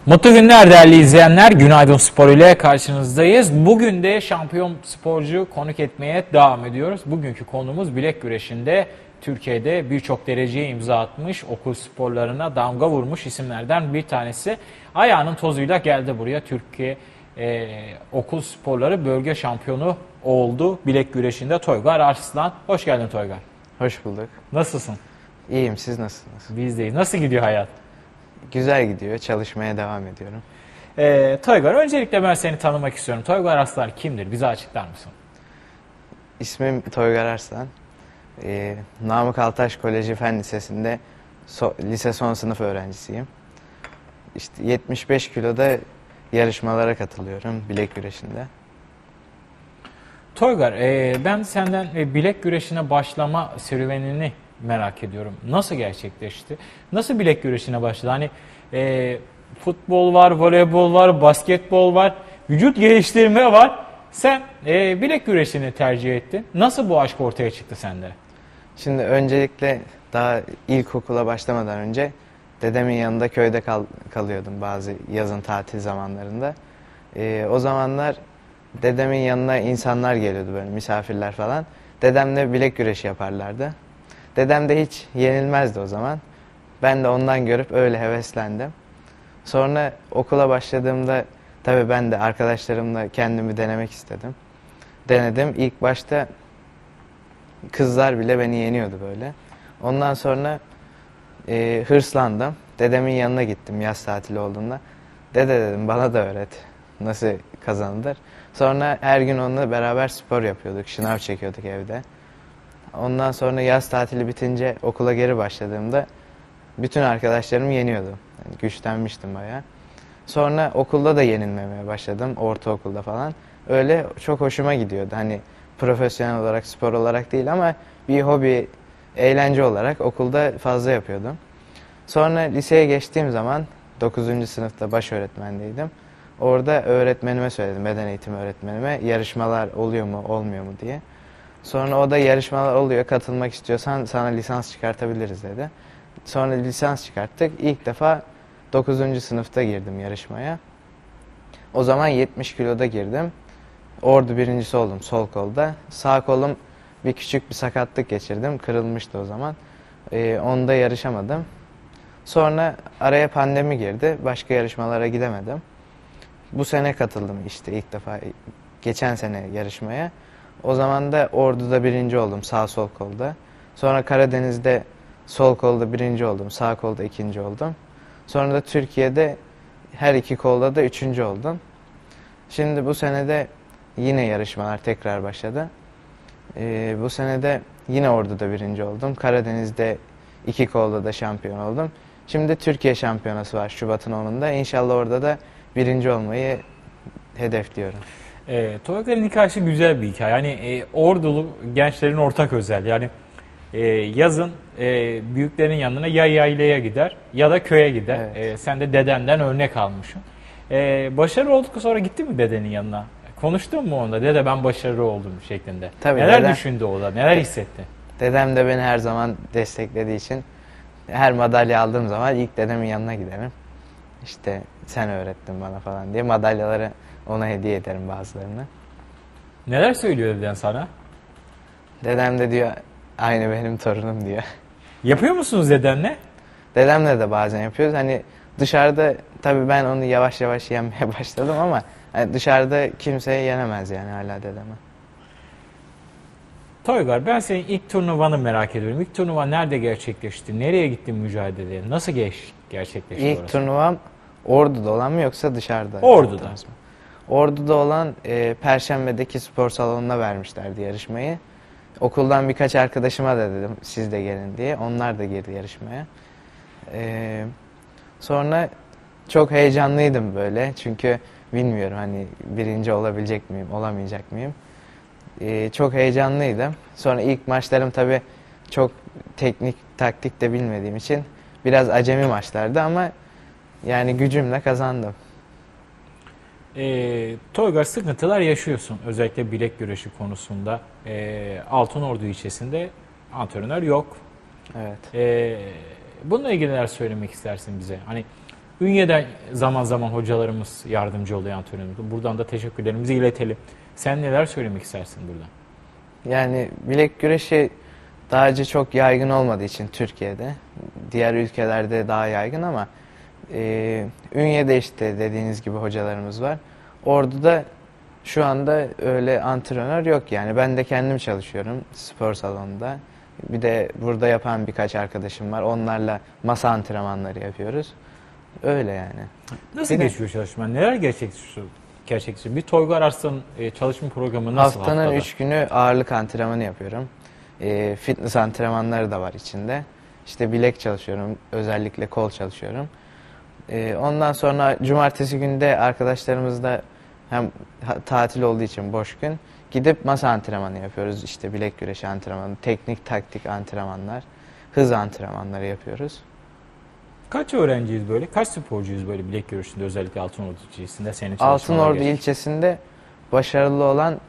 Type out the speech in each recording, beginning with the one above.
Mutlu günler değerli izleyenler. Günaydın Spor ile karşınızdayız. Bugün de şampiyon sporcu konuk etmeye devam ediyoruz. Bugünkü konumuz bilek güreşinde Türkiye'de birçok dereceye imza atmış, okul sporlarına damga vurmuş isimlerden bir tanesi. Ayağının tozuyla geldi buraya. Türkiye okul sporları bölge şampiyonu oldu bilek güreşinde Toygar Arslan. Hoş geldin Toygar. Hoş bulduk. Nasılsın? İyiyim, siz nasılsınız? Biz deyiz. Nasıl gidiyor hayat? Güzel gidiyor, çalışmaya devam ediyorum. Toygar, öncelikle ben seni tanımak istiyorum. Toygar Arslan kimdir? Bize açıklar mısın? İsmim Toygar Arslan. Namık Altaş Koleji Fen Lisesi'nde lise son sınıf öğrencisiyim. İşte 75 kiloda yarışmalara katılıyorum bilek güreşinde. Toygar, ben senden bilek güreşine başlama serüvenini merak ediyorum. Nasıl gerçekleşti? Nasıl bilek güreşine başladı? Hani futbol var, voleybol var, basketbol var, vücut geliştirme var. Sen bilek güreşini tercih ettin. Nasıl bu aşk ortaya çıktı sende? Şimdi öncelikle daha ilkokula başlamadan önce dedemin yanında köyde kalıyordum bazı yazın tatil zamanlarında. O zamanlar dedemin yanına insanlar geliyordu, böyle misafirler falan. Dedemle bilek güreşi yaparlardı. Dedem de hiç yenilmezdi o zaman. Ben de ondan görüp öyle heveslendim. Sonra okula başladığımda tabii ben de arkadaşlarımla kendimi denemek istedim. Denedim. İlk başta kızlar bile beni yeniyordu böyle. Ondan sonra hırslandım. Dedemin yanına gittim yaz tatili olduğunda. Dede dedim, bana da öğret nasıl kazanılır. Sonra her gün onunla beraber spor yapıyorduk. Şınav çekiyorduk evde. Ondan sonra yaz tatili bitince okula geri başladığımda bütün arkadaşlarım yeniyordu. Yani güçlenmiştim bayağı. Sonra okulda da yenilmemeye başladım. Ortaokulda falan. Öyle çok hoşuma gidiyordu. Hani profesyonel olarak, spor olarak değil ama bir hobi, eğlence olarak okulda fazla yapıyordum. Sonra liseye geçtiğim zaman 9. sınıfta baş öğretmendeydim. Orada öğretmenime söyledim, beden eğitimi öğretmenime, yarışmalar oluyor mu, olmuyor mu diye. Sonra o da yarışmalar oluyor, katılmak istiyorsan sana lisans çıkartabiliriz dedi. Sonra lisans çıkarttık. İlk defa 9. sınıfta girdim yarışmaya. O zaman 70 kiloda girdim. Ordu birincisi oldum sol kolda. Sağ kolum küçük bir sakatlık geçirdim. Kırılmıştı o zaman. Onda yarışamadım. Sonra araya pandemi girdi. Başka yarışmalara gidemedim. Bu sene katıldım işte ilk defa. Geçen sene yarışmaya. O zaman da Ordu'da birinci oldum sağ sol kolda. Sonra Karadeniz'de sol kolda birinci oldum, sağ kolda ikinci oldum. Sonra da Türkiye'de her iki kolda da üçüncü oldum. Şimdi bu sene de yine yarışmalar tekrar başladı. Bu sene de yine Ordu'da birinci oldum. Karadeniz'de iki kolda da şampiyon oldum. Şimdi Türkiye şampiyonası var Şubat'ın 10'unda. İnşallah orada da birinci olmayı hedefliyorum. Toygar'ın hikayesi güzel bir hikaye. Yani Ordulu gençlerin ortak özel. Yani yazın büyüklerin yanına ya yaylaya gider ya da köye gider. Evet. Sen de dedenden örnek almışsın. Başarılı olduktan sonra gittin mi dedenin yanına? Konuştun mu onunla? Dede ben başarılı oldum şeklinde. Tabii, neler düşündü o da? Neler hissetti? Dedem de beni her zaman desteklediği için her madalya aldığım zaman ilk dedemin yanına giderim. İşte sen öğrettin bana falan diye madalyaları ona hediye ederim bazılarını. Neler söylüyor deden sana? Dedem de diyor aynı benim torunum diyor. Yapıyor musunuz dedenle? Dedemle de bazen yapıyoruz. Hani dışarıda tabii ben onu yavaş yavaş yenmeye başladım ama hani dışarıda kimseye yenemez yani hala dedeme. Toygar, ben senin ilk turnuvanı merak ediyorum. İlk turnuva nerede gerçekleşti? Nereye gittin mücadeleye? Nasıl gerçekleşti İlk orası? turnuvam Ordu'da olan mı yoksa dışarıda? Ordu'da. Mı? Ordu'da olan Perşembe'deki spor salonuna vermişlerdi yarışmayı. Okuldan birkaç arkadaşıma da dedim siz de gelin diye. Onlar da girdi yarışmaya. Sonra çok heyecanlıydım böyle. Çünkü bilmiyorum hani birinci olabilecek miyim, olamayacak mıyım? Çok heyecanlıydım. Sonra ilk maçlarım tabii çok teknik, taktik de bilmediğim için biraz acemi maçlardı ama yani gücümle kazandım. Toygar, sıkıntılar yaşıyorsun. Özellikle bilek güreşi konusunda. Altınordu ilçesinde antrenör yok. Evet. Bununla ilgili neler söylemek istersin bize? Hani Ünye'den zaman zaman hocalarımız yardımcı oluyor antrenörümüzde. Buradan da teşekkürlerimizi iletelim. Sen neler söylemek istersin buradan? Yani bilek güreşi daha önce çok yaygın olmadığı için Türkiye'de, diğer ülkelerde daha yaygın ama Ünye'de işte dediğiniz gibi hocalarımız var. Orada da şu anda öyle antrenör yok yani. Ben de kendim çalışıyorum spor salonunda. Bir de burada yapan birkaç arkadaşım var. Onlarla masa antrenmanları yapıyoruz. Öyle yani. Nasıl Bir de geçiyor çalışman? Neler gerçekleşiyor? Bir Toygar Arslan çalışma programı nasıl haftanın haftada? 3 günü ağırlık antrenmanı yapıyorum. Fitness antrenmanları da var içinde. İşte bilek çalışıyorum. Özellikle kol çalışıyorum. Ondan sonra cumartesi günde arkadaşlarımızla hem tatil olduğu için boş gün gidip masa antrenmanı yapıyoruz. İşte bilek güreşi antrenmanı, teknik taktik antrenmanlar, hız antrenmanları yapıyoruz. Kaç öğrenciyiz böyle? Kaç sporcuyuz böyle bilek güreşinde, özellikle Altınordu ilçesinde senin çalışmalar Altınordu geçti? ilçesinde başarılı olan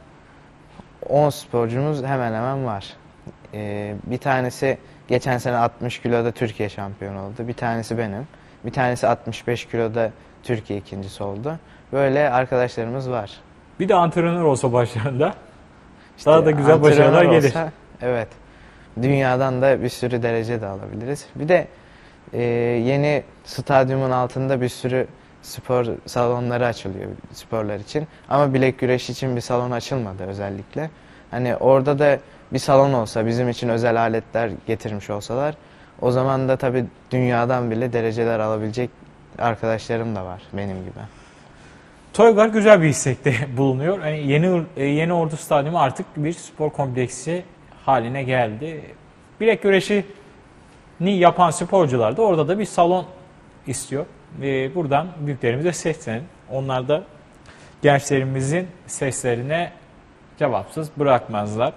10 sporcumuz hemen hemen var. Bir tanesi geçen sene 60 kiloda Türkiye şampiyonu oldu. Bir tanesi benim. Bir tanesi 65 kiloda Türkiye ikincisi oldu. Böyle arkadaşlarımız var. Bir de antrenör olsa başlarında İşte daha da güzel başarılar antrenör gelir. olsa, evet. Dünyadan da bir sürü derece de alabiliriz. Bir de yeni stadyumun altında bir sürü spor salonları açılıyor sporlar için. Ama bilek güreşi için bir salon açılmadı özellikle. Hani orada da bir salon olsa, bizim için özel aletler getirmiş olsalar, o zaman da tabii dünyadan bile dereceler alabilecek arkadaşlarım da var benim gibi. Toygar güzel bir istekte bulunuyor. Hani yeni Ordu Stadyumu artık bir spor kompleksi haline geldi. Bilek güreşini yapan sporcular da orada da bir salon istiyor. Buradan büyüklerimize seslenin. Onlar da gençlerimizin seslerine cevapsız bırakmazlar.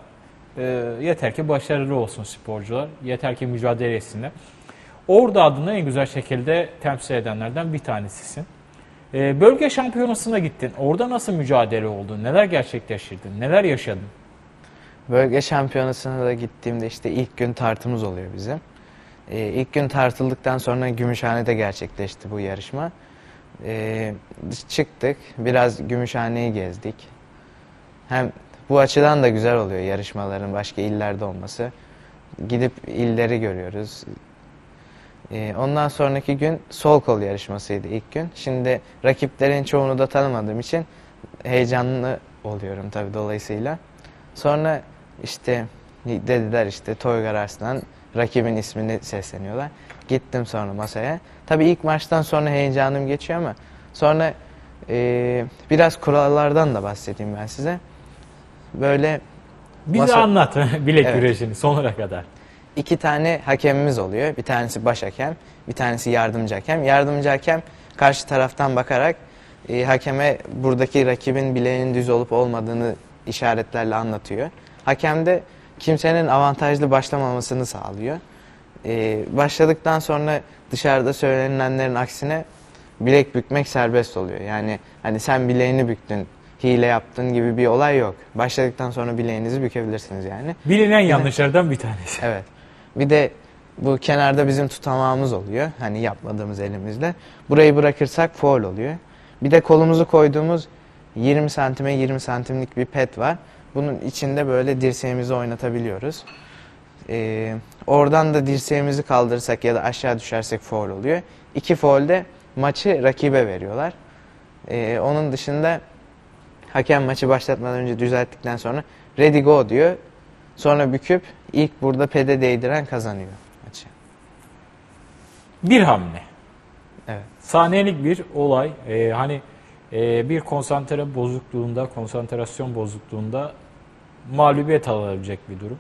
Yeter ki başarılı olsun sporcular. Yeter ki mücadele etsinler. Ordu adına en güzel şekilde temsil edenlerden bir tanesisin. Bölge şampiyonasına gittin. Orada nasıl mücadele oldu? Neler gerçekleştirdin? Neler yaşadın? Bölge şampiyonasına da gittiğimde işte ilk gün tartımız oluyor bizim. İlk gün tartıldıktan sonra Gümüşhane'de gerçekleşti bu yarışma. Çıktık, biraz Gümüşhane'yi gezdik. Hem bu açıdan da güzel oluyor yarışmaların başka illerde olması. Gidip illeri görüyoruz. Ondan sonraki gün sol kol yarışmasıydı ilk gün. Şimdi rakiplerin çoğunu da tanımadığım için heyecanlı oluyorum tabii dolayısıyla. Sonra işte dediler işte Toygar Arslan, rakibin ismini sesleniyorlar. Gittim sonra masaya. Tabii ilk maçtan sonra heyecanım geçiyor ama sonra biraz kurallardan da bahsedeyim ben size. Böyle Bize anlat bilek Evet. güreşini sonuna kadar. 2 tane hakemimiz oluyor. Bir tanesi baş hakem, bir tanesi yardımcı hakem. Yardımcı hakem karşı taraftan bakarak hakeme buradaki rakibin bileğinin düz olup olmadığını işaretlerle anlatıyor. Hakem de kimsenin avantajlı başlamamasını sağlıyor. Başladıktan sonra dışarıda söylenilenlerin aksine bilek bükmek serbest oluyor. Yani hani sen bileğini büktün, hile yaptın gibi bir olay yok. Başladıktan sonra bileğinizi bükebilirsiniz yani. Bilinen yanlışlardan bir tanesi. Evet. Bir de bu kenarda bizim tutamağımız oluyor. Hani yapmadığımız elimizle. Burayı bırakırsak faul oluyor. Bir de kolumuzu koyduğumuz 20 santime 20 santimlik bir pet var. Bunun içinde böyle dirseğimizi oynatabiliyoruz. Oradan da dirseğimizi kaldırırsak ya da aşağı düşersek faul oluyor. 2 faulde maçı rakibe veriyorlar. Onun dışında hakem maçı başlatmadan önce düzelttikten sonra ready go diyor. Sonra büküp ilk burada pede değdiren kazanıyor maçı. Bir hamle. Evet. Saniyelik bir olay. Bir konsantrasyon bozukluğunda mağlubiyet alabilecek bir durum.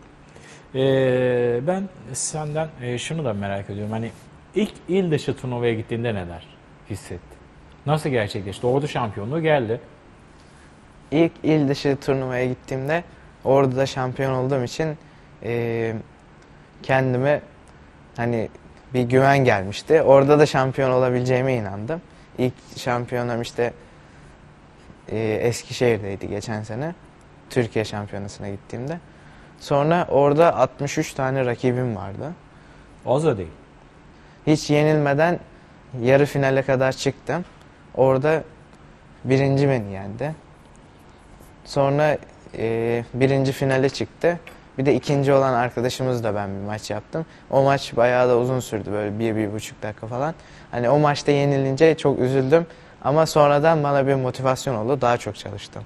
Ben senden şunu da merak ediyorum. Hani ilk il dışı turnuvaya gittiğinde neler hissettin? Nasıl gerçekleşti? Ordu şampiyonluğu geldi. İlk il dışı turnuvaya gittiğimde orada şampiyon olduğum için kendime hani bir güven gelmişti. Orada da şampiyon olabileceğime inandım. İlk şampiyonam işte Eskişehir'deydi geçen sene. Türkiye şampiyonasına gittiğimde. Sonra orada 63 tane rakibim vardı. Az da değil. Hiç yenilmeden yarı finale kadar çıktım. Orada birinci beni yendi. Sonra birinci finale çıktı. Bir de ikinci olan arkadaşımızla ben bir maç yaptım. O maç bayağı da uzun sürdü, böyle 1-1,5 dakika falan. Hani o maçta yenilince çok üzüldüm ama sonradan bana bir motivasyon oldu. Daha çok çalıştım.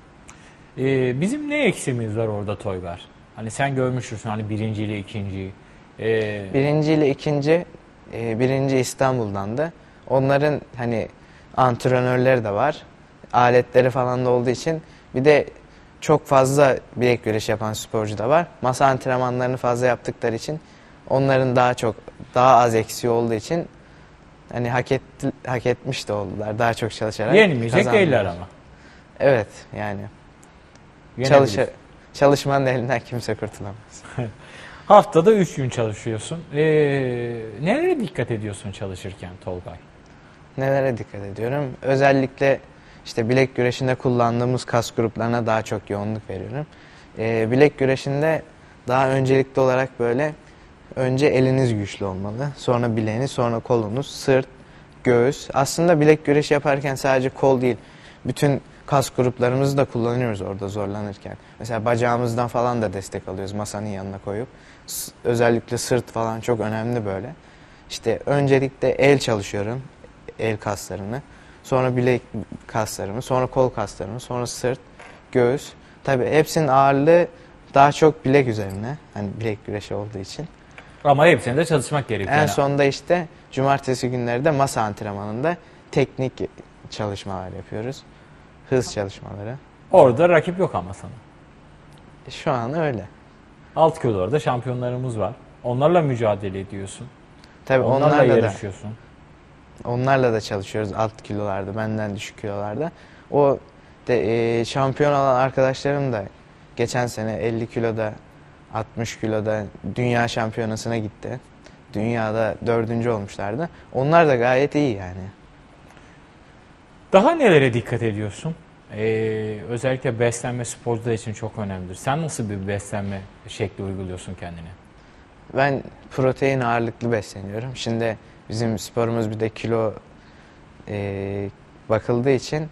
Bizim ne eksiğimiz var orada Toygar? Hani sen görmüşsün hani birinci ile ikinciyi. Birinci ile ikinci, birinci İstanbul'dan da. Onların hani antrenörleri de var. Aletleri falan da olduğu için. Bir de çok fazla bilek güreşi yapan sporcu da var. Masa antrenmanlarını fazla yaptıkları için onların daha az eksiği olduğu için hani hak etmiş de oldular. Daha çok çalışarak Yenilmeyecek kazandılar. değiller ama. Evet yani. Yenebilir. Çalışmanın elinden kimse kurtulamaz. Haftada 3 gün çalışıyorsun. Nelere dikkat ediyorsun çalışırken Tolgay? Nelere dikkat ediyorum? Özellikle işte bilek güreşinde kullandığımız kas gruplarına daha çok yoğunluk veriyorum. Bilek güreşinde daha öncelikli olarak böyle önce eliniz güçlü olmalı. Sonra bileğiniz, sonra kolunuz, sırt, göğüs. Aslında bilek güreşi yaparken sadece kol değil, bütün kas gruplarımızı da kullanıyoruz orada zorlanırken. Mesela bacağımızdan falan da destek alıyoruz masanın yanına koyup. Özellikle sırt falan çok önemli böyle. İşte öncelikle el çalışıyorum, el kaslarını. Sonra bilek kaslarımı, sonra kol kaslarımı, sonra sırt, göğüs. Tabii hepsinin ağırlığı daha çok bilek üzerine. Hani bilek güreşi olduğu için. Ama hepsinde de çalışmak gerekiyor. En sonunda işte cumartesi günleri de masa antrenmanında teknik çalışmalar yapıyoruz. Hız çalışmaları. Orada rakip yok ama sana. Şu an öyle. Alt kilolarda şampiyonlarımız var. Onlarla mücadele ediyorsun. Tabii Onlarla yarışıyorsun. Onlarla da çalışıyoruz alt kilolarda, benden düşük kilolarda. O de, şampiyon olan arkadaşlarım da geçen sene 50 kiloda, 60 kiloda dünya şampiyonasına gitti. Dünyada 4. olmuşlardı. Onlar da gayet iyi yani. Daha nelere dikkat ediyorsun? Özellikle beslenme sporcular için çok önemlidir. Sen nasıl bir beslenme şekli uyguluyorsun kendine? Ben protein ağırlıklı besleniyorum. Şimdi bizim sporumuz bir de kilo bakıldığı için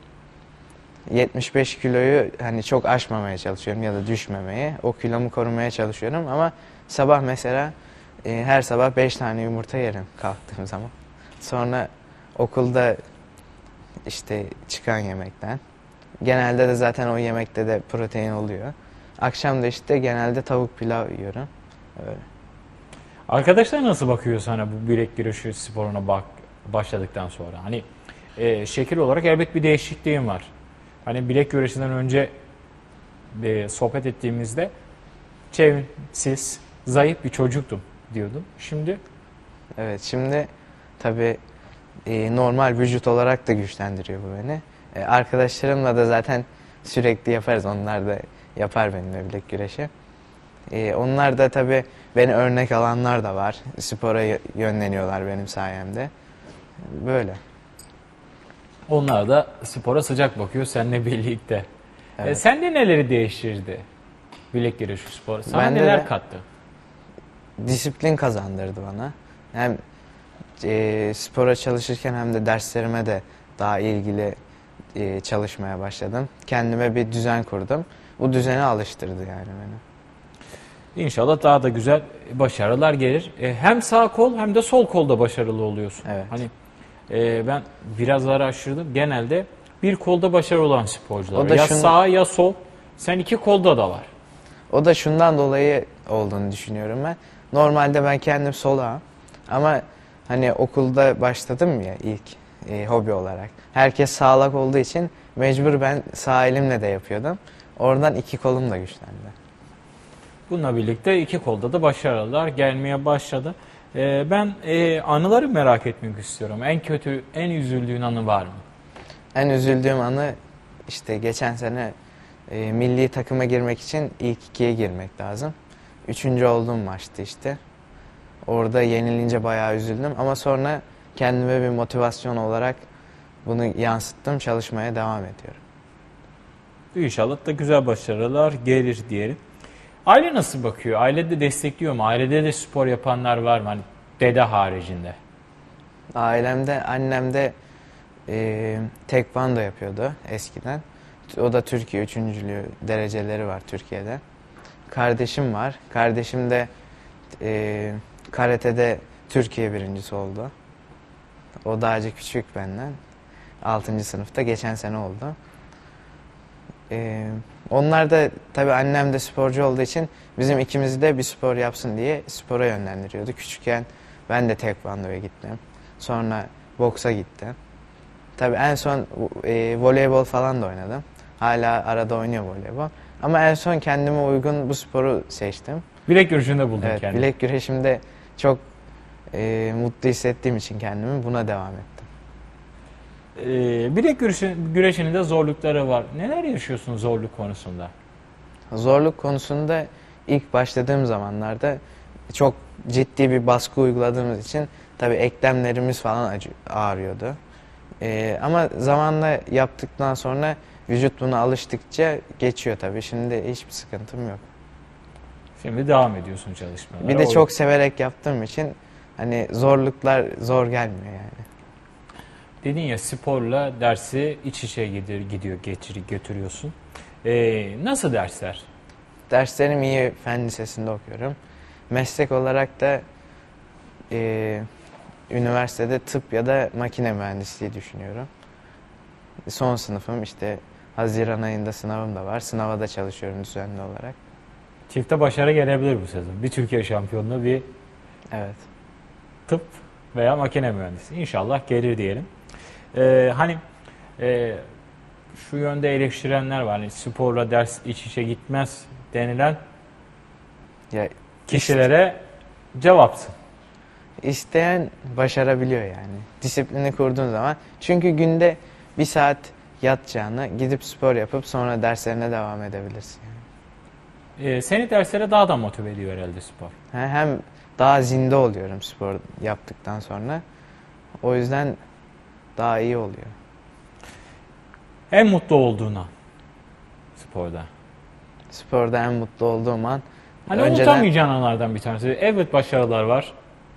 75 kiloyu hani çok aşmamaya çalışıyorum ya da düşmemeye. O kilomu korumaya çalışıyorum ama sabah mesela her sabah 5 tane yumurta yerim kalktığım zaman. Sonra okulda işte çıkan yemekten. Genelde de zaten o yemekte de protein oluyor. Akşam da işte genelde tavuk pilav yiyorum. Öyle. Arkadaşlar nasıl bakıyor sana bu bilek güreşi sporuna başladıktan sonra? Hani şekil olarak elbet bir değişikliğin var. Hani bilek güreşinden önce sohbet ettiğimizde çevresiz, zayıf bir çocuktum diyordum. Şimdi? Evet, şimdi tabii normal vücut olarak da güçlendiriyor bu beni. Arkadaşlarımla da zaten sürekli yaparız. Onlar da yapar benimle bilek güreşi. Onlar da tabii beni örnek alanlar da var. Spora yönleniyorlar benim sayemde. Böyle. Onlar da spora sıcak bakıyor seninle birlikte. Evet. Sende neleri değiştirdi bilek güreşi spor? Sana Bende neler de kattı? disiplin kazandırdı bana. Hem spora çalışırken hem de derslerime de daha ilgili çalışmaya başladım. Kendime bir düzen kurdum. Bu düzene alıştırdı yani beni. İnşallah daha da güzel başarılar gelir. Hem sağ kol hem de sol kolda başarılı oluyorsun. Evet. Hani ben biraz araştırdım. Genelde bir kolda başarılı olan sporcular. O da Ya şunu- sağ ya sol. Sen iki kolda da var. O da şundan dolayı olduğunu düşünüyorum ben. Normalde ben kendim solağım ama hani okulda başladım ya ilk hobi olarak. Herkes sağlak olduğu için mecbur ben sağ elimle de yapıyordum. Oradan iki kolum da güçlendi. Bununla birlikte iki kolda da başarılar gelmeye başladı. Ben anıları merak etmek istiyorum. En kötü, en üzüldüğün anı var mı? En üzüldüğüm anı işte geçen sene milli takıma girmek için ilk ikiye girmek lazım. 3. olduğum maçtı işte. Orada yenilince bayağı üzüldüm ama sonra kendime bir motivasyon olarak bunu yansıttım, çalışmaya devam ediyorum. İnşallah da güzel başarılar gelir diyelim. Aile nasıl bakıyor? Ailede destekliyor mu? Ailede de spor yapanlar var mı? Hani dede haricinde. Ailemde annem de tekvando yapıyordu eskiden. O da Türkiye üçüncülüğü dereceleri var Türkiye'de. Kardeşim var. Kardeşim de karate'de Türkiye birincisi oldu. O daha küçük benden. 6. sınıfta geçen sene oldu. Onlar da tabii annem de sporcu olduğu için bizim ikimizi de bir spor yapsın diye spora yönlendiriyordu. Küçükken ben de tekvandoya gittim. Sonra boksa gittim. Tabii en son voleybol falan da oynadım. Hala arada oynuyor voleybol. Ama en son kendime uygun bu sporu seçtim. Bilek güreşinde buldun Evet, kendini. bilek güreşimde çok mutlu hissettiğim için kendimi buna devam ettim. Bilek güreşinin de zorlukları var. Neler yaşıyorsun zorluk konusunda? Zorluk konusunda ilk başladığım zamanlarda çok ciddi bir baskı uyguladığımız için tabii eklemlerimiz falan ağrıyordu. Ama zamanla yaptıktan sonra vücut buna alıştıkça geçiyor tabii. Şimdi hiçbir sıkıntım yok. Şimdi devam ediyorsun çalışmalara. Bir de çok severek yaptığım için hani zorluklar zor gelmiyor yani. Dedin ya sporla dersi iç içe götürüyorsun. Nasıl dersler? Derslerim iyi, fen lisesinde okuyorum. Meslek olarak da üniversitede tıp ya da makine mühendisliği düşünüyorum. Son sınıfım, işte Haziran ayında sınavım da var. Sınava da çalışıyorum düzenli olarak. Çifte başarı gelebilir bu sezon. Bir Türkiye şampiyonluğu, bir Evet. tıp veya makine mühendisi. İnşallah gelir diyelim. Şu yönde eleştirenler var. Hani sporla ders iç içe gitmez denilen Ya kişilere cevapsın. isteyen başarabiliyor yani. Disiplini kurduğun zaman. Çünkü günde 1 saat yatacağına gidip spor yapıp sonra derslerine devam edebilirsin. Seni derslere daha da motive ediyor herhalde spor. Hem daha zinde oluyorum spor yaptıktan sonra. O yüzden daha iyi oluyor. En mutlu olduğuna sporda. Sporda en mutlu olduğum an Hani unutamayacağın anlardan bir tanesi. Evet, başarılar var.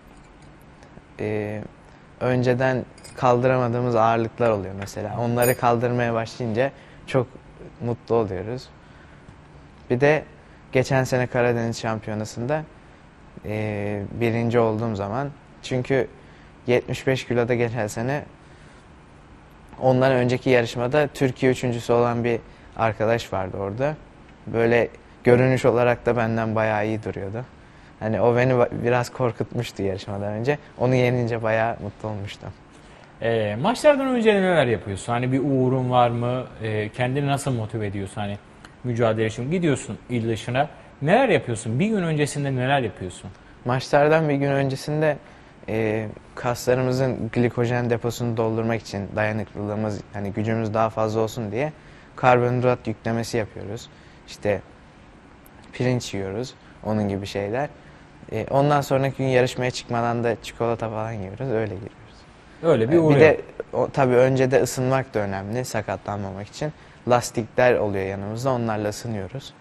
Önceden kaldıramadığımız ağırlıklar oluyor mesela. Onları kaldırmaya başlayınca çok mutlu oluyoruz. Bir de geçen sene Karadeniz Şampiyonası'nda birinci olduğum zaman, çünkü 75 kiloda geçen sene ondan önceki yarışmada Türkiye üçüncüsü olan bir arkadaş vardı orada. Böyle görünüş olarak da benden bayağı iyi duruyordu. Hani o beni biraz korkutmuştu yarışmadan önce. Onu yenince bayağı mutlu olmuştum. Maçlardan önce neler yapıyorsun? Hani bir uğurun var mı? Kendini nasıl motive ediyorsun? Hani mücadele için gidiyorsun il dışına. Neler yapıyorsun? Bir gün öncesinde neler yapıyorsun? Maçlardan bir gün öncesinde kaslarımızın glikojen deposunu doldurmak için, dayanıklılığımız, hani gücümüz daha fazla olsun diye karbonhidrat yüklemesi yapıyoruz. İşte pirinç yiyoruz, onun gibi şeyler. Ondan sonraki gün yarışmaya çıkmadan da çikolata falan yiyoruz, öyle giriyoruz. Öyle bir uğur. Bir de tabii önce de ısınmak da önemli sakatlanmamak için. Lastikler oluyor yanımızda, onlarla ısınıyoruz.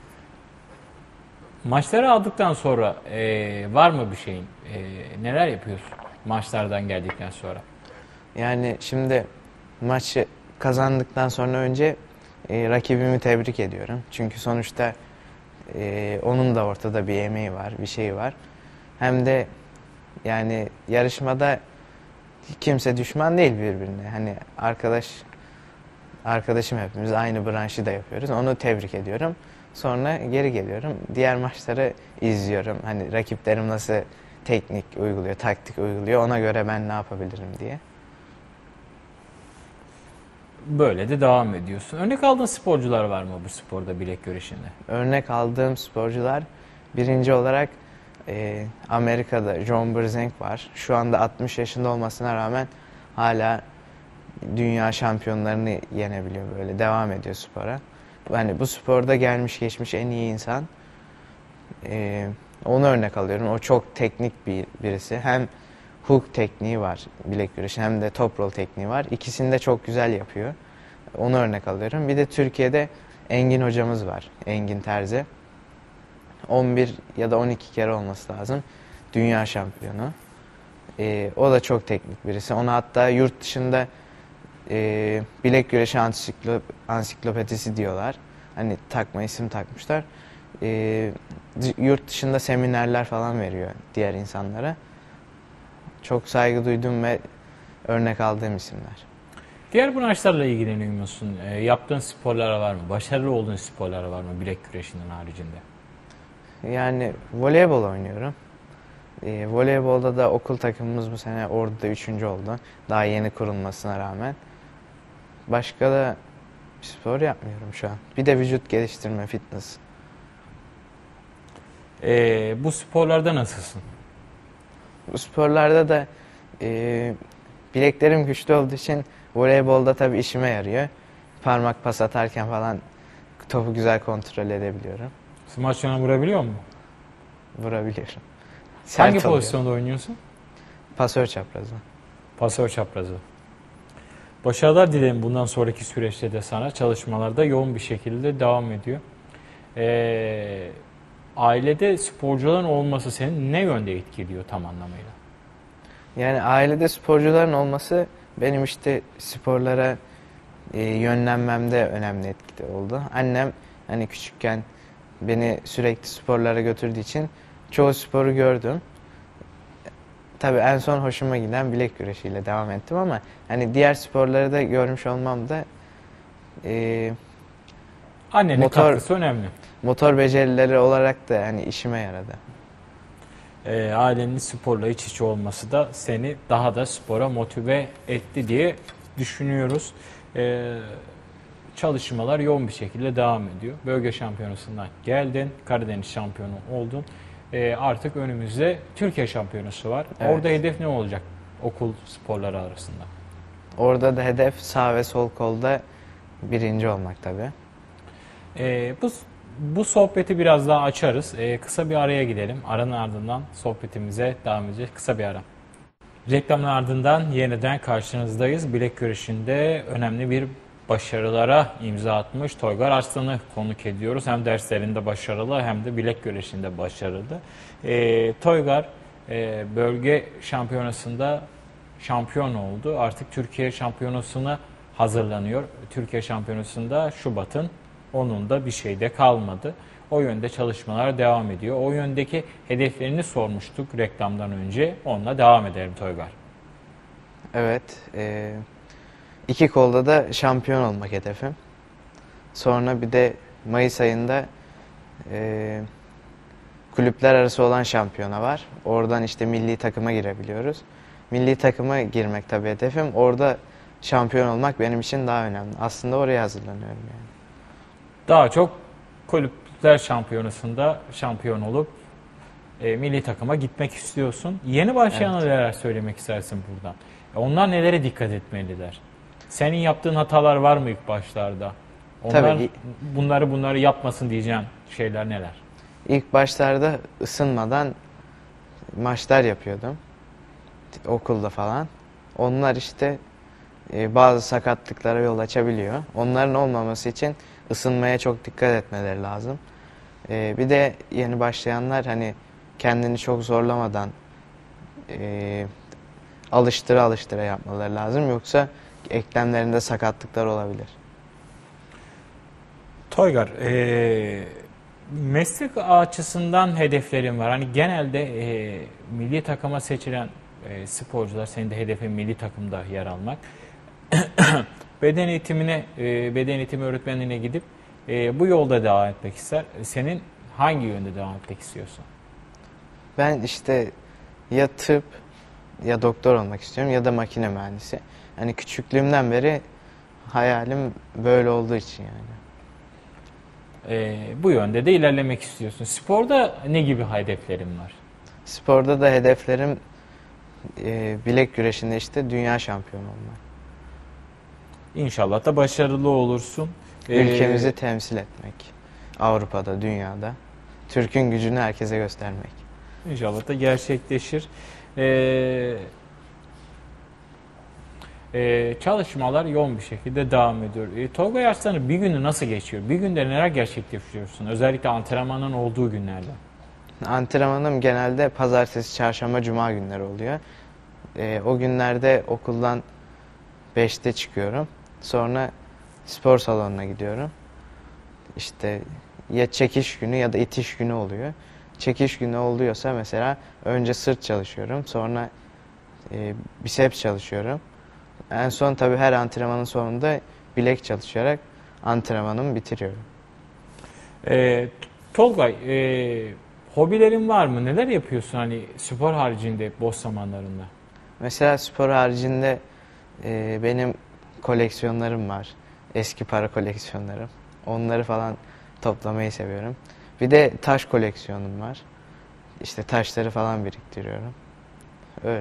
Maçları aldıktan sonra var mı bir şeyin? Neler yapıyorsun maçlardan geldikten sonra? Yani şimdi maçı kazandıktan sonra önce rakibimi tebrik ediyorum. Çünkü sonuçta onun da ortada bir emeği var, bir şeyi var. Hem de yani yarışmada kimse düşman değil birbirine. Hani arkadaşım, hepimiz aynı branşı da yapıyoruz. Onu tebrik ediyorum. Sonra geri geliyorum. Diğer maçları izliyorum. Hani rakiplerim nasıl teknik uyguluyor, taktik uyguluyor. Ona göre ben ne yapabilirim diye. Böyle de devam ediyorsun. Örnek aldığın sporcular var mı bu sporda, bilek güreşinde? Örnek aldığım sporcular, birinci olarak Amerika'da John Brzenk var. Şu anda 60 yaşında olmasına rağmen hala dünya şampiyonlarını yenebiliyor, böyle devam ediyor spora. Yani bu sporda gelmiş geçmiş en iyi insan. Onu örnek alıyorum. O çok teknik birisi. Hem hook tekniği var bilek güreşi, hem de top roll tekniği var. İkisini de çok güzel yapıyor. Onu örnek alıyorum. Bir de Türkiye'de Engin hocamız var. Engin Terzi. 11 ya da 12 kere olması lazım. Dünya şampiyonu. O da çok teknik birisi. Ona hatta yurt dışında bilek güreşi ansiklopedisi diyorlar. Hani takma isim takmışlar. Yurt dışında seminerler falan veriyor diğer insanlara. Çok saygı duyduğum ve örnek aldığım isimler. Diğer branşlarla ilgileniyor musun? Yaptığın sporlara var mı? Başarılı olduğun sporlara var mı bilek güreşinin haricinde? Yani voleybol oynuyorum. Voleybolda da okul takımımız bu sene Ordu'da 3. oldu. Daha yeni kurulmasına rağmen. Başka da bir spor yapmıyorum şu an. Bir de vücut geliştirme, fitness. Bu sporlarda nasılsın? Bu sporlarda da bileklerim güçlü olduğu için voleybolda tabii işime yarıyor. Parmak pas atarken falan topu güzel kontrol edebiliyorum. Smaçlarına vurabiliyor musun? Vurabiliyorum. Hangi Sert oluyor. pozisyonda oynuyorsun? Pasör çaprazı. Pasör çaprazı. Başarılar dilerim bundan sonraki süreçte de sana. Çalışmalarda yoğun bir şekilde devam ediyor. Ailede sporcuların olması seni ne yönde etkiliyor tam anlamıyla? Yani ailede sporcuların olması benim işte sporlara yönlenmemde önemli etkili oldu. Annem hani küçükken beni sürekli sporlara götürdüğü için çoğu sporu gördüm. Tabii en son hoşuma giden bilek güreşiyle devam ettim ama hani diğer sporları da görmüş olmam da Annenin Motor- katkısı önemli. motor becerileri olarak da hani işime yaradı. Ailenin sporla iç içe olması da seni daha da spora motive etti diye düşünüyoruz. Çalışmalar yoğun bir şekilde devam ediyor. Bölge şampiyonasından geldin, Karadeniz şampiyonu oldun. Artık önümüzde Türkiye şampiyonası var. Evet. Orada hedef ne olacak okul sporları arasında? Orada da hedef sağ ve sol kolda birinci olmak tabii. Bu sohbeti biraz daha açarız. Kısa bir araya gidelim. Aranın ardından sohbetimize devam edeceğiz. Kısa bir ara. Reklamın ardından yeniden karşınızdayız. Bilek güreşinde önemli bir başarılara imza atmış Toygar Arslan'ı konuk ediyoruz. Hem derslerinde başarılı hem de bilek güreşinde başarılı. Toygar bölge şampiyonasında şampiyon oldu. Artık Türkiye şampiyonasına hazırlanıyor. Türkiye şampiyonasında Şubat'ın 10'unda bir şey de kalmadı. O yönde çalışmalar devam ediyor. O yöndeki hedeflerini sormuştuk reklamdan önce. Onunla devam edelim Toygar. Evet. İki kolda da şampiyon olmak hedefim. Sonra bir de Mayıs ayında kulüpler arası olan şampiyona var. Oradan işte milli takıma girebiliyoruz. Milli takıma girmek tabii hedefim. Orada şampiyon olmak benim için daha önemli. Aslında oraya hazırlanıyorum yani. Daha çok kulüpler şampiyonasında şampiyon olup milli takıma gitmek istiyorsun. Yeni başlayanlara neler söylemek istersin buradan? Onlar nelere dikkat etmeliler? Senin yaptığın hatalar var mı ilk başlarda? Onlar Tabii. bunları yapmasın diyeceğin şeyler neler? İlk başlarda ısınmadan maçlar yapıyordum. Okulda falan. Onlar işte bazı sakatlıklara yol açabiliyor. Onların olmaması için ısınmaya çok dikkat etmeleri lazım. Bir de yeni başlayanlar hani kendini çok zorlamadan alıştıra yapmaları lazım. Yoksa eklemlerinde sakatlıklar olabilir. Toygar, meslek açısından hedeflerim var. Hani genelde milli takıma seçilen sporcular, senin de hedefin milli takımda yer almak. Beden eğitimi öğretmenliğine gidip bu yolda devam etmek ister. Senin hangi yönde devam etmek istiyorsun? Ben işte ya tıp ya doktor olmak istiyorum ya da makine mühendisi. Hani küçüklüğümden beri hayalim böyle olduğu için yani. Bu yönde de ilerlemek istiyorsun. Sporda ne gibi hedeflerin var? Sporda da hedeflerim bilek güreşinde işte dünya şampiyonu olmak. İnşallah da başarılı olursun. Ülkemizi temsil etmek. Avrupa'da, dünyada. Türk'ün gücünü herkese göstermek. İnşallah da gerçekleşir. Çalışmalar yoğun bir şekilde devam ediyor. Tolga Arslan'ın bir günü nasıl geçiyor? Bir günde neler gerçekleştiriyorsun? Özellikle antrenmanın olduğu günlerde. Antrenmanım genelde pazartesi, çarşamba, cuma günleri oluyor. O günlerde okuldan 5'te çıkıyorum. Sonra spor salonuna gidiyorum. İşte ya çekiş günü ya da itiş günü oluyor. Çekiş günü oluyorsa mesela önce sırt çalışıyorum. Sonra biceps çalışıyorum. En son tabii her antrenmanın sonunda bilek çalışarak antrenmanımı bitiriyorum. Tolga, hobilerin var mı? Neler yapıyorsun hani spor haricinde boş zamanlarında? Mesela spor haricinde benim koleksiyonlarım var. Eski para koleksiyonlarım. Onları falan toplamayı seviyorum. Bir de taş koleksiyonum var. İşte taşları falan biriktiriyorum. Öyle.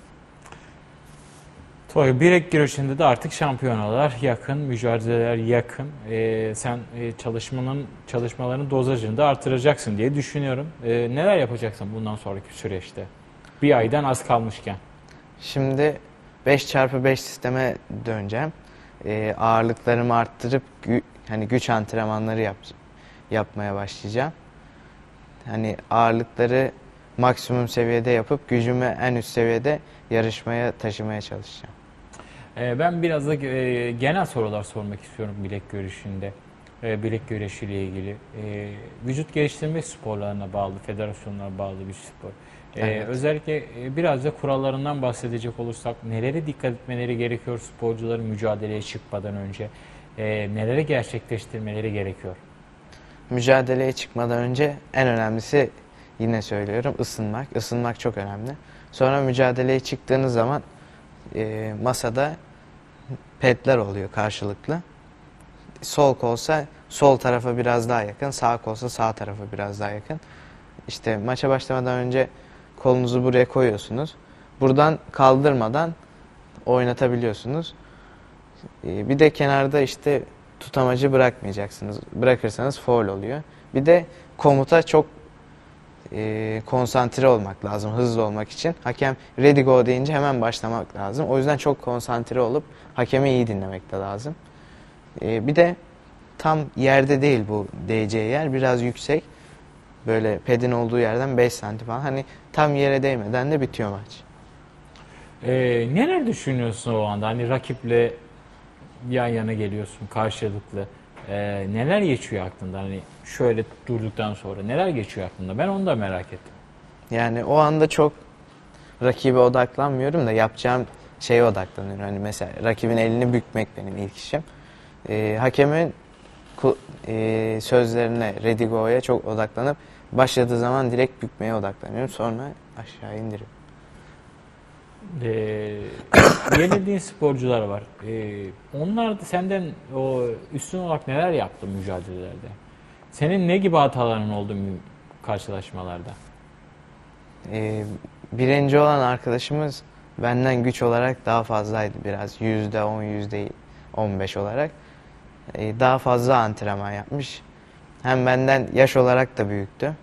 Tolga, bilek güreşinde de artık şampiyonalar yakın, mücadeleler yakın. Sen çalışmaların dozajını da artıracaksın diye düşünüyorum. Neler yapacaksın bundan sonraki süreçte? Bir aydan az kalmışken. Şimdi 5x5 sisteme döneceğim. Ağırlıklarımı arttırıp hani güç antrenmanları yapmaya başlayacağım. Hani ağırlıkları maksimum seviyede yapıp gücümü en üst seviyede yarışmaya taşımaya çalışacağım. Ben biraz da genel sorular sormak istiyorum bilek güreşinde. Bilek güreşiyle ilgili. Vücut geliştirme sporlarına bağlı, federasyonlara bağlı bir spor. Evet. Özellikle biraz da kurallarından bahsedecek olursak nelere dikkat etmeleri gerekiyor sporcuların mücadeleye çıkmadan önce? Nelere gerçekleştirmeleri gerekiyor? Mücadeleye çıkmadan önce en önemlisi yine söylüyorum ısınmak. Isınmak çok önemli. Sonra mücadeleye çıktığınız zaman masada pedler oluyor karşılıklı. Sol kolsa sol tarafa biraz daha yakın, sağ kolsa sağ tarafa biraz daha yakın. İşte maça başlamadan önce kolunuzu buraya koyuyorsunuz. Buradan kaldırmadan oynatabiliyorsunuz. Bir de kenarda işte tutamacı bırakmayacaksınız. Bırakırsanız faul oluyor. Bir de komuta çok konsantre olmak lazım hızlı olmak için. Hakem ready go deyince hemen başlamak lazım. O yüzden çok konsantre olup hakemi iyi dinlemek de lazım. Bir de tam yerde değil bu değeceği yer. Biraz yüksek. Böyle pedin olduğu yerden 5 santim falan. Hani tam yere değmeden de bitiyor maç. Neler düşünüyorsun o anda? Hani rakiple yan yana geliyorsun karşılıklı. Neler geçiyor aklında? Hani şöyle durduktan sonra neler geçiyor aklında? Ben onu da merak ettim. Yani o anda çok rakibe odaklanmıyorum da yapacağım şeye odaklanıyorum. Hani mesela rakibin elini bükmek benim ilk işim. Hakemin sözlerine, ready go'ya çok odaklanıp başladığı zaman direkt bükmeye odaklanıyorum. Sonra aşağı indiriyorum. Yenildiğin sporcular var. Onlar da senden o üstün olarak neler yaptı mücadelelerde? Senin ne gibi hataların oldu karşılaşmalarda? Birinci olan arkadaşımız benden güç olarak daha fazlaydı biraz. %10, %15 olarak. Daha fazla antrenman yapmış. Hem benden yaş olarak da büyüktü.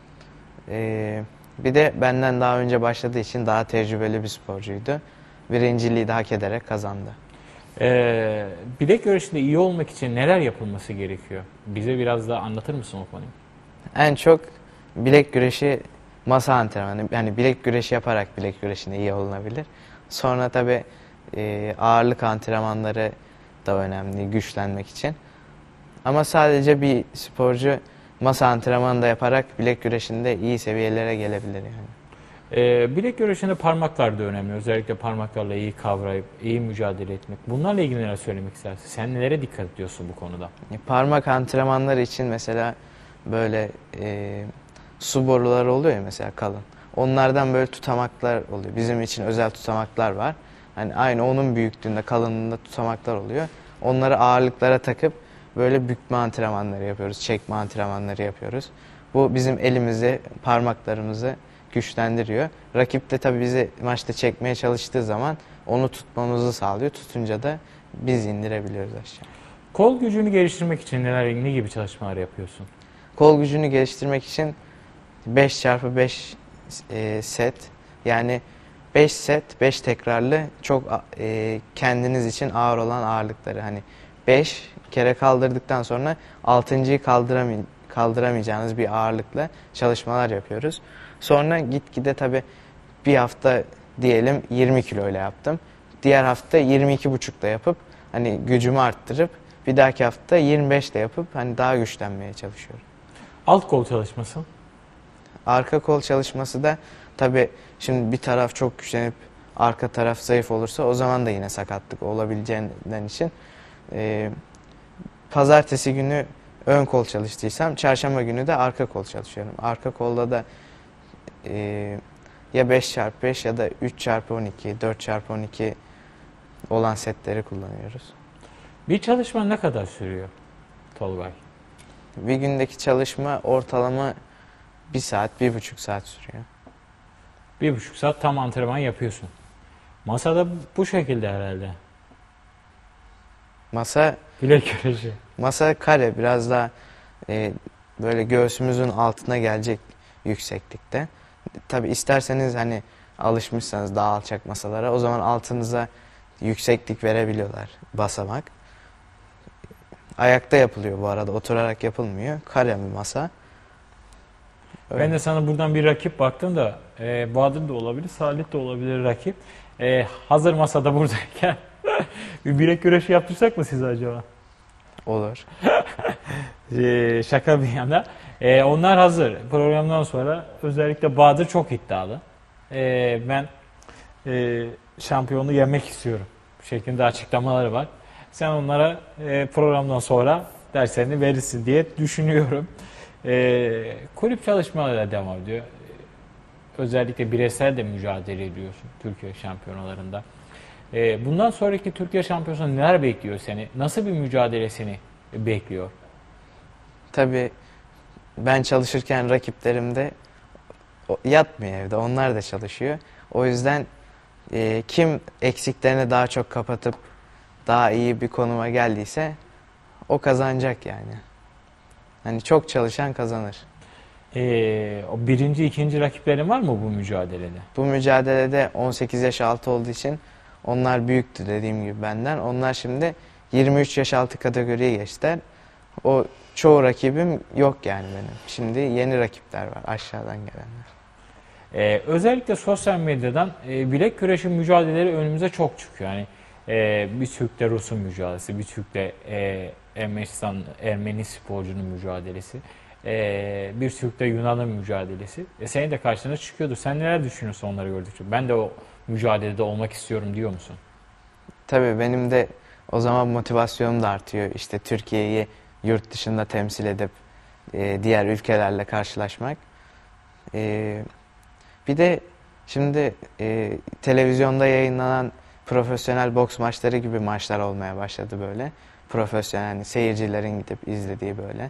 Bir de benden daha önce başladığı için daha tecrübeli bir sporcuydu. Birinciliği de hak ederek kazandı. Bilek güreşinde iyi olmak için neler yapılması gerekiyor? Bize biraz daha anlatır mısın o konuyu? En çok bilek güreşi masa antrenmanı. Yani bilek güreşi yaparak bilek güreşinde iyi olunabilir. Sonra tabii ağırlık antrenmanları da önemli güçlenmek için. Ama sadece bir sporcu masa antrenmanı da yaparak bilek güreşinde iyi seviyelere gelebilir yani. Bilek güreşinde parmaklar da önemli. Özellikle parmaklarla iyi kavrayıp iyi mücadele etmek. Bunlarla ilgili neler söylemek istersin? Sen nelere dikkat ediyorsun bu konuda? Parmak antrenmanları için mesela böyle su boruları oluyor ya mesela kalın. Onlardan böyle tutamaklar oluyor. Bizim için özel tutamaklar var. Hani aynı onun büyüklüğünde, kalınlığında tutamaklar oluyor. Onları ağırlıklara takıp böyle bükme antrenmanları yapıyoruz. Çekme antrenmanları yapıyoruz. Bu bizim elimizi, parmaklarımızı güçlendiriyor. Rakip de tabii bizi maçta çekmeye çalıştığı zaman onu tutmamızı sağlıyor. Tutunca da biz indirebiliyoruz aşağı. Kol gücünü geliştirmek için ne gibi çalışmalar yapıyorsun? Kol gücünü geliştirmek için 5x5 set yani 5 set 5 tekrarlı çok kendiniz için ağır olan ağırlıkları hani 5 kere kaldırdıktan sonra 6.'yı kaldıramayacağınız bir ağırlıkla çalışmalar yapıyoruz. Sonra gitgide tabi bir hafta diyelim 20 kiloyla yaptım. Diğer hafta 22,5'la yapıp hani gücümü arttırıp bir dahaki hafta 25'le yapıp hani daha güçlenmeye çalışıyorum. Alt kol çalışması. Arka kol çalışması da tabii şimdi bir taraf çok güçlenip arka taraf zayıf olursa o zaman da yine sakatlık olabileceğinden için pazartesi günü ön kol çalıştıysam çarşamba günü de arka kol çalışıyorum. Arka kolda da ya 5x5 ya da 3x12, 4x12 olan setleri kullanıyoruz. Bir çalışma ne kadar sürüyor Tolgay? Bir gündeki çalışma ortalama 1 saat, 1,5 saat sürüyor. 1,5 saat tam antrenman yapıyorsun. Masada bu şekilde herhalde. Masa Bilek güreşi. Masa kare, biraz daha böyle göğsümüzün altına gelecek yükseklikte. Tabi isterseniz hani alışmışsanız daha alçak masalara, o zaman altınıza yükseklik verebiliyorlar, basamak. Ayakta yapılıyor bu arada, oturarak yapılmıyor. Kare bir masa. Öyle. Ben de sana buradan bir rakip baktım da Bahadır da olabilir, Salih de olabilir rakip. Hazır masada buradayken bir bilek güreşi yaptırsak mı size acaba? Olur. Şaka bir yana. Onlar hazır. Programdan sonra özellikle Bahadır çok iddialı. Ben şampiyonu yenmek istiyorum. Bu şekilde açıklamaları var. Sen onlara programdan sonra derslerini verirsin diye düşünüyorum. Kulüp çalışmalarıyla devam ediyor. Özellikle bireysel de mücadele ediyorsun Türkiye şampiyonalarında. Bundan sonraki Türkiye şampiyonasında neler bekliyor seni? Nasıl bir mücadele seni bekliyor? Tabii ben çalışırken rakiplerim de yatmıyor evde. Onlar da çalışıyor. O yüzden kim eksiklerini daha çok kapatıp daha iyi bir konuma geldiyse o kazanacak yani. Hani çok çalışan kazanır. O birinci, ikinci rakiplerin var mı bu mücadelede? Bu mücadelede 18 yaş altı olduğu için onlar büyüktü dediğim gibi benden. Onlar şimdi 23 yaş altı kategoriye geçtiler. O çoğu rakibim yok yani benim. Şimdi yeni rakipler var aşağıdan gelenler. Özellikle sosyal medyadan bilek güreşi mücadeleleri önümüze çok çıkıyor. Yani bir Türk'te Rus'un mücadelesi, bir Türk'te Ermeni sporcunun mücadelesi, bir Türk'te Yunan'ın mücadelesi. Senin de karşına çıkıyordur. Sen neler düşünüyorsun onları gördükçe? Ben de o mücadelede olmak istiyorum diyor musun? Tabii benim de o zaman motivasyonum da artıyor. İşte Türkiye'yi yurt dışında temsil edip diğer ülkelerle karşılaşmak. Bir de şimdi televizyonda yayınlanan profesyonel boks maçları gibi maçlar olmaya başladı böyle. Profesyonel yani seyircilerin gidip izlediği böyle.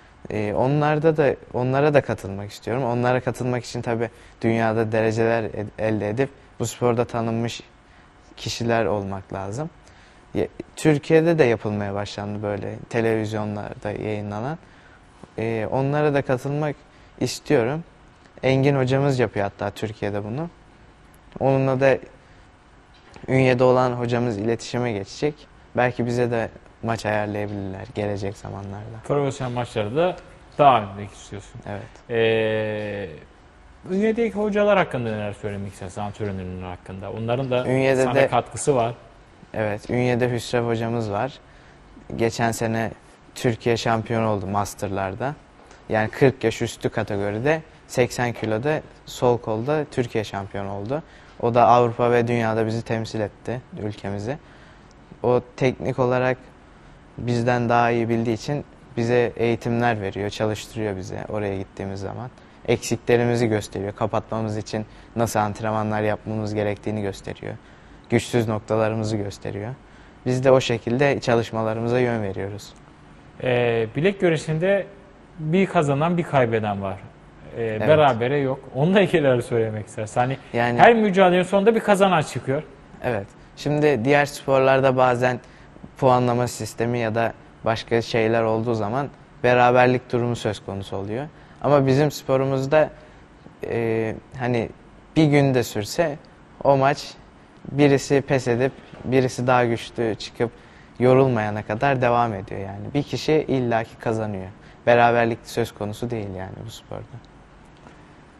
Onlara da katılmak istiyorum. Onlara katılmak için tabii dünyada dereceler elde edip bu sporda tanınmış kişiler olmak lazım. Türkiye'de de yapılmaya başlandı böyle televizyonlarda yayınlanan. Onlara da katılmak istiyorum. Engin hocamız yapıyor hatta Türkiye'de bunu. Onunla da Ünye'de olan hocamız iletişime geçecek. Belki bize de maç ayarlayabilirler gelecek zamanlarda. Profesyonel maçları da devam etmek istiyorsun. Evet. Ünye'deki hocalar hakkında neler söylemek istersin, antrenörler hakkında? Onların da Ünye'de sana katkısı var. Evet, Ünye'de Hüsrev hocamız var. Geçen sene Türkiye şampiyonu oldu Master'larda. Yani 40 yaş üstü kategoride 80 kiloda sol kolda Türkiye şampiyonu oldu. O da Avrupa ve dünyada bizi temsil etti, ülkemizi. O teknik olarak bizden daha iyi bildiği için bize eğitimler veriyor, çalıştırıyor bize oraya gittiğimiz zaman. Eksiklerimizi gösteriyor, kapatmamız için nasıl antrenmanlar yapmamız gerektiğini gösteriyor. Güçsüz noktalarımızı gösteriyor. Biz de o şekilde çalışmalarımıza yön veriyoruz. Bilek güreşinde bir kazanan bir kaybeden var. Evet. Berabere yok. Onunla ilgili söylemek istersen. Hani Yani, her mücadelenin sonunda bir kazanan çıkıyor. Evet. Şimdi diğer sporlarda bazen puanlama sistemi ya da başka şeyler olduğu zaman beraberlik durumu söz konusu oluyor. Ama bizim sporumuzda hani bir günde sürse o maç birisi pes edip birisi daha güçlü çıkıp yorulmayana kadar devam ediyor yani. Bir kişi illaki kazanıyor. Beraberlik söz konusu değil yani bu sporda.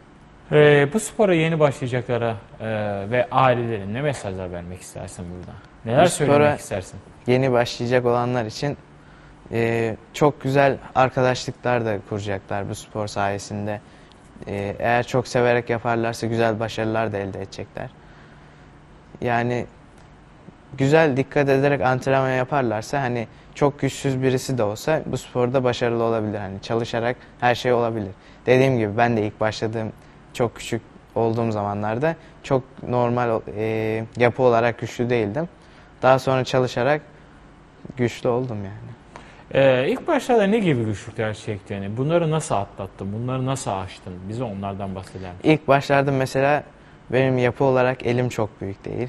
Bu spora yeni başlayacaklara ve ailelerine ne mesajlar vermek istersin burada? Neler Bu spora söylemek istersin? yeni başlayacak olanlar için çok güzel arkadaşlıklar da kuracaklar bu spor sayesinde. Eğer çok severek yaparlarsa güzel başarılar da elde edecekler. Yani güzel dikkat ederek antrenman yaparlarsa hani çok güçsüz birisi de olsa bu sporda başarılı olabilir. Hani çalışarak her şey olabilir. Dediğim gibi ben de ilk başladığım çok küçük olduğum zamanlarda çok normal yapı olarak güçlü değildim. Daha sonra çalışarak güçlü oldum yani. İlk başlarda ne gibi güçlükler çektiğini, bunları nasıl atlattın, bunları nasıl aştın? Bize onlardan bahseder misin? İlk başlarda mesela benim yapı olarak elim çok büyük değil.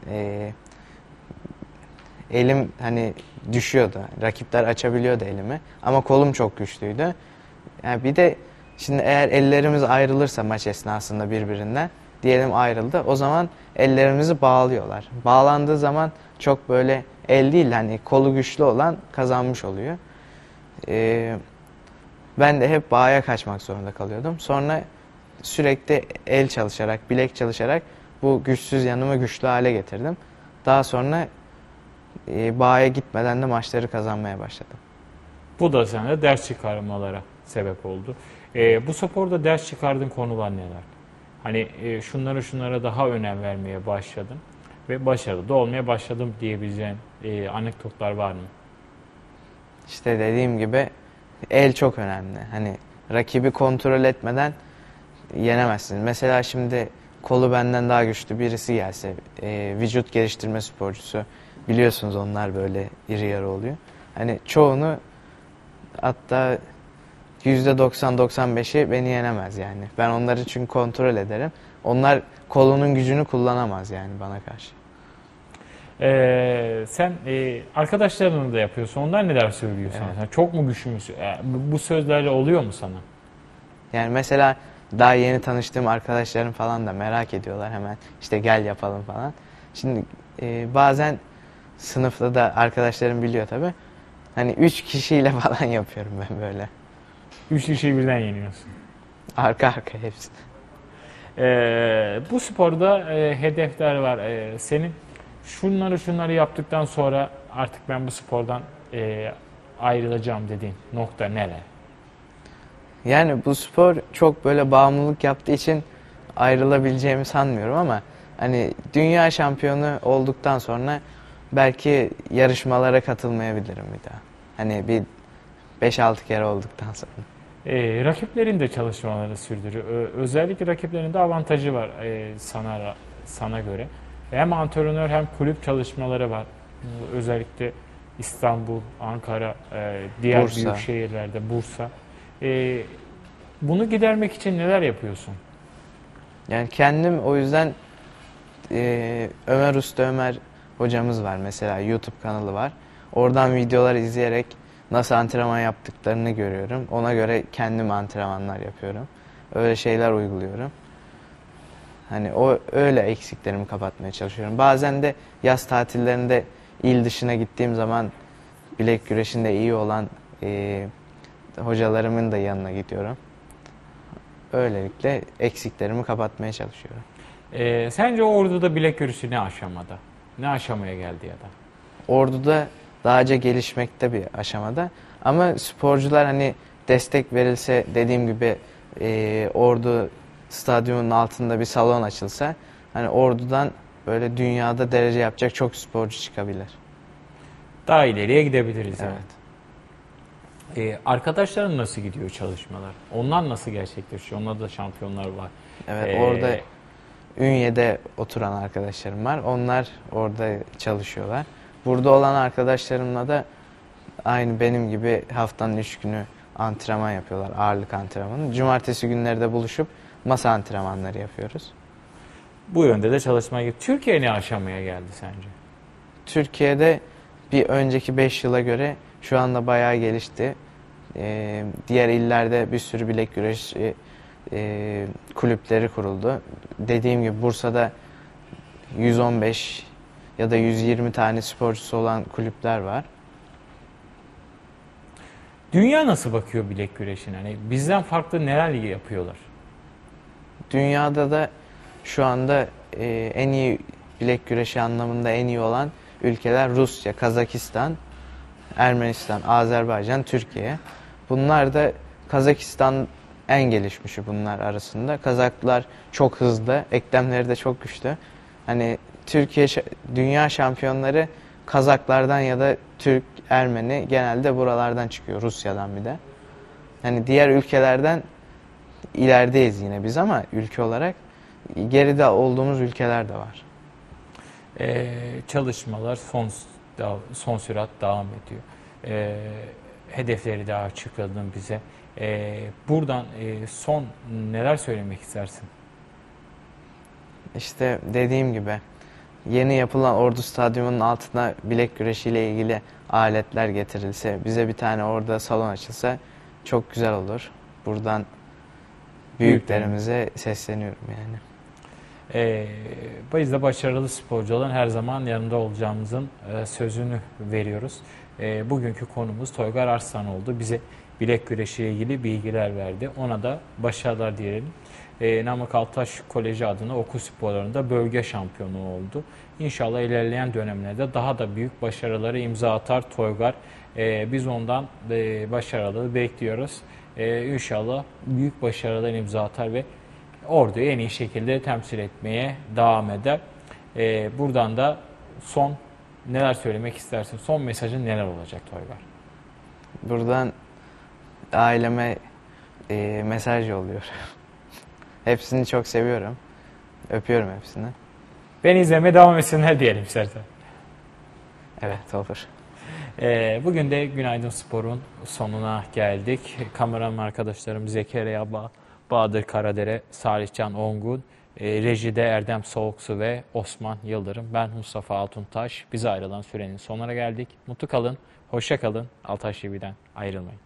Elim hani düşüyordu. Rakipler açabiliyordu elimi. Ama kolum çok güçlüydü. Yani bir de şimdi eğer ellerimiz ayrılırsa maç esnasında birbirinden, diyelim ayrıldı. O zaman ellerimizi bağlıyorlar. Bağlandığı zaman çok böyle el değil, hani kolu güçlü olan kazanmış oluyor. Ben de hep bağa kaçmak zorunda kalıyordum. Sonra sürekli el çalışarak, bilek çalışarak bu güçsüz yanımı güçlü hale getirdim. Daha sonra bağa gitmeden de maçları kazanmaya başladım. Bu da sana ders çıkarmalara sebep oldu. Bu sporda ders çıkardığın konular neler? Hani şunlara daha önem vermeye başladım ve başarılı da olmaya başladım diyebileceğin anekdotlar var mı? İşte dediğim gibi el çok önemli. Hani rakibi kontrol etmeden yenemezsin. Mesela şimdi kolu benden daha güçlü birisi gelse, vücut geliştirme sporcusu, biliyorsunuz onlar böyle iri yarı oluyor. Hani çoğunu, hatta %90-95'i beni yenemez yani. Ben onları çünkü kontrol ederim. Onlar kolunun gücünü kullanamaz yani bana karşı. Sen arkadaşlarınla da yapıyorsun. Onlar neler söylüyor sana? Evet. Sen çok mu güçlü müsün? Bu sözlerle oluyor mu sana? Yani mesela daha yeni tanıştığım arkadaşlarım falan da merak ediyorlar hemen. İşte gel yapalım falan. Şimdi bazen sınıfta da arkadaşlarım biliyor tabii. Hani 3 kişiyle falan yapıyorum ben böyle. 3 kişiyi birden yeniyorsun. Arka arka hepsi. Bu sporda hedefler var. Senin şunları yaptıktan sonra artık ben bu spordan ayrılacağım dediğin nokta neler? Yani bu spor çok böyle bağımlılık yaptığı için ayrılabileceğimi sanmıyorum ama hani dünya şampiyonu olduktan sonra belki yarışmalara katılmayabilirim bir daha. Hani bir 5-6 kere olduktan sonra. Rakiplerin de çalışmalarını sürdürüyor. Özellikle rakiplerin de avantajı var sana göre. Hem antrenör hem kulüp çalışmaları var. Özellikle İstanbul, Ankara, diğer Bursa. büyük şehirlerde, Bursa. Bunu gidermek için neler yapıyorsun? Yani kendim o yüzden Ömer Usta Ömer hocamız var mesela, YouTube kanalı var. Oradan videolar izleyerek nasıl antrenman yaptıklarını görüyorum. Ona göre kendim antrenmanlar yapıyorum. Öyle şeyler uyguluyorum. Hani o öyle eksiklerimi kapatmaya çalışıyorum. Bazen de yaz tatillerinde il dışına gittiğim zaman bilek güreşinde iyi olan hocalarımın da yanına gidiyorum. Böylelikle eksiklerimi kapatmaya çalışıyorum. Sence orduda bilek güreşi ne aşamada? Ne aşamaya geldi ya da? Ordu'da dağca gelişmekte bir aşamada. Ama sporcular hani destek verilse, dediğim gibi Ordu stadyumunun altında bir salon açılsa, hani Ordu'dan böyle dünyada derece yapacak çok sporcu çıkabilir. Daha ileriye gidebiliriz yani. Evet. Arkadaşların nasıl gidiyor çalışmalar? Onlar nasıl gerçekleşiyor? Onlarda da şampiyonlar var. Evet, orada Ünye'de oturan arkadaşlarım var. Onlar orada çalışıyorlar. Burada olan arkadaşlarımla da aynı benim gibi haftanın 3 günü antrenman yapıyorlar. Ağırlık antrenmanı. Cumartesi günleri de buluşup masa antrenmanları yapıyoruz. Bu yönde de çalışmaya gidiyor. Türkiye ne aşamaya geldi sence? Türkiye'de bir önceki 5 yıla göre şu anda bayağı gelişti. Diğer illerde bir sürü bilek güreşi kulüpleri kuruldu. Dediğim gibi Bursa'da 115 ya da 120 tane sporcusu olan kulüpler var. Dünya nasıl bakıyor bilek güreşine? Hani bizden farklı neler yapıyorlar? dünyada da şu anda en iyi bilek güreşi anlamında en iyi olan ülkeler Rusya, Kazakistan, Ermenistan, Azerbaycan, Türkiye. Bunlar da Kazakistan en gelişmişi bunlar arasında. Kazaklar çok hızlı, eklemleri de çok güçlü. Hani dünya şampiyonları Kazaklardan ya da Türk, Ermeni genelde buralardan çıkıyor, Rusya'dan bir de. Hani diğer ülkelerden ilerideyiz yine biz ama ülke olarak geride olduğumuz ülkeler de var. Çalışmalar son sürat devam ediyor. Hedefleri daha açıkladın bize. Buradan son neler söylemek istersin? İşte dediğim gibi yeni yapılan Ordu Stadyumu'nun altına bilek güreşiyle ilgili aletler getirilse, bize bir tane orada salon açılsa çok güzel olur. Buradan büyüklerimize sesleniyorum yani. Biz de başarılı sporcuların her zaman yanında olacağımızın sözünü veriyoruz. Bugünkü konumuz Toygar Arslan oldu. Bize bilek güreşiyle ilgili bilgiler verdi. Ona da başarılar diyelim. Namık Altaş Koleji adına okul sporlarında bölge şampiyonu oldu. İnşallah ilerleyen dönemlerde daha da büyük başarıları imza atar Toygar. Biz ondan başarılı bekliyoruz. İnşallah büyük başarılar imza atar ve Ordu'yu en iyi şekilde temsil etmeye devam eder. Buradan da son neler söylemek istersin? Son mesajın neler olacak Toygar? Buradan aileme mesaj yolluyorum. Hepsini çok seviyorum. Öpüyorum hepsini. Beni izlemeye devam etsinler diyelim istersen. Evet, olur. Bugün de Günaydın Spor'un sonuna geldik. Kameraman arkadaşlarım Zekeriya Bahadır Karadere, Salihcan Ongun, rejide Erdem Soğuksu ve Osman Yıldırım. Ben Mustafa Altuntaş. Bize ayrılan sürenin sonuna geldik. Mutlu kalın, hoşça kalın. Altaş TV'den ayrılmayın.